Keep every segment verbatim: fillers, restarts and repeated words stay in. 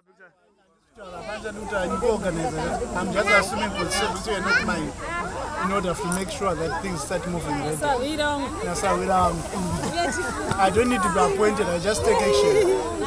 I'm just assuming for service you are not mine in order to make sure that things start moving. Right? So we don't. Yes, sir, we don't. I don't need to be appointed, I just take action.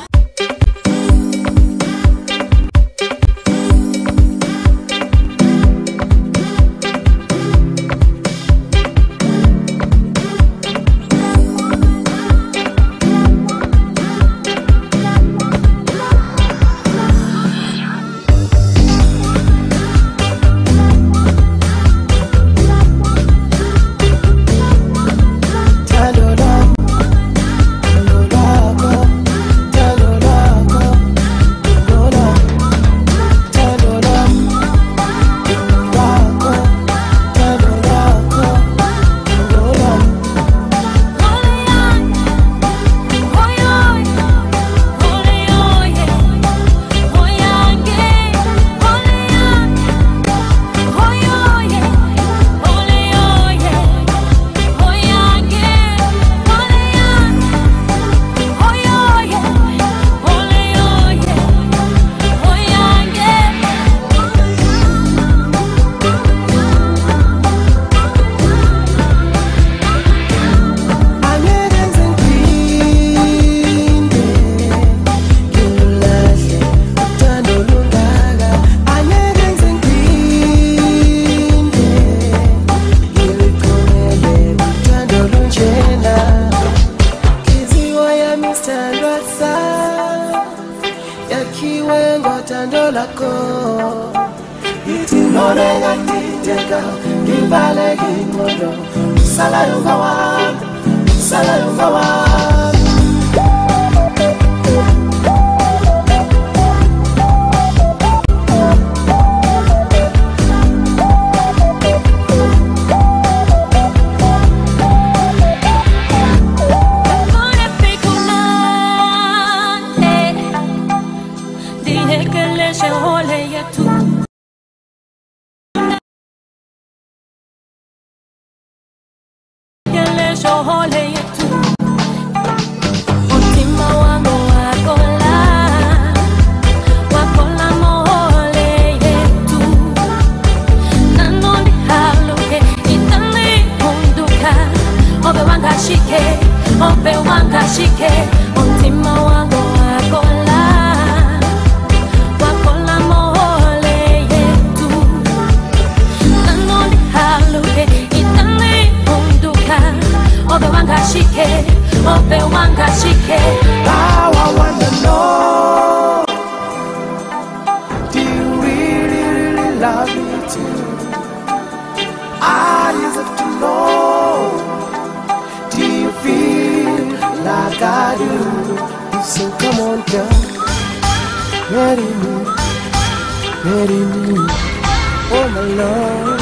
Now I wanna know, do you really, really love me too? I deserve to know, do you feel like I do? So come on, girl, marry me, marry me, oh my love.